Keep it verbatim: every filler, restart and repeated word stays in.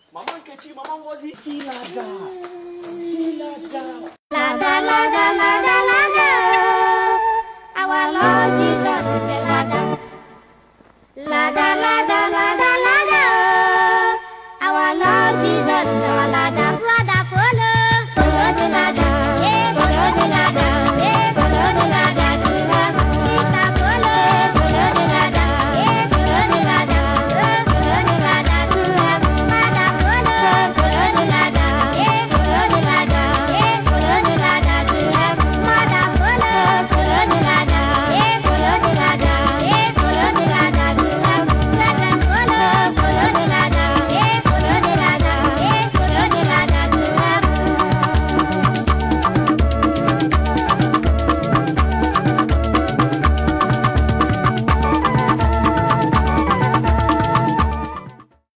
Maman Kechi, Maman Ngozi. Si Lada. Si Lada. Lada, Lada, Lada, Lada. Our Lord Jesus is the Lada. Lada, Lada.